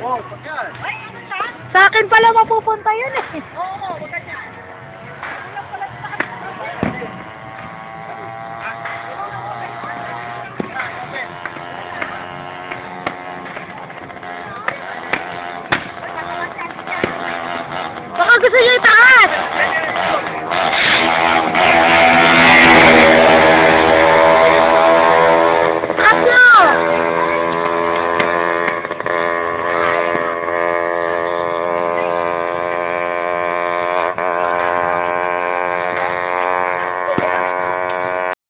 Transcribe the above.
Oo, yan. Ay, ano siya? Sa akin pala mapupunta yun eh. Oo, wag ka dyan. Ano pala sa akin? Baka gusto niyo itaas.